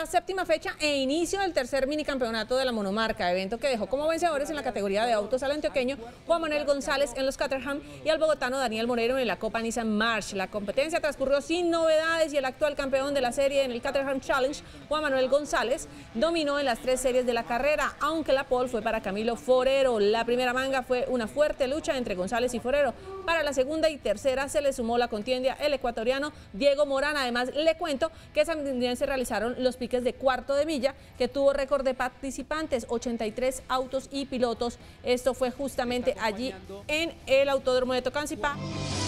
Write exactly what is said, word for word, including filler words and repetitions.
la séptima fecha e inicio del tercer minicampeonato de la monomarca, evento que dejó como vencedores en la categoría de autos al antioqueño Juan Manuel González en los Caterham y al bogotano Daniel Moreno en la Copa Nissan March. La competencia transcurrió sin novedades y el actual campeón de la serie en el Caterham Challenge, Juan Manuel González, dominó en las tres series de la carrera, aunque la pole fue para Camilo Forero. La primera manga fue una fuerte lucha entre González y Forero. Para la segunda y tercera se le sumó la contienda el ecuatoriano Diego Morán. Además, le cuento que también se realizaron los piques de cuarto de milla, que tuvo récord de participantes, ochenta y tres autos y pilotos. Esto fue justamente allí en el Autódromo de Tocancipá.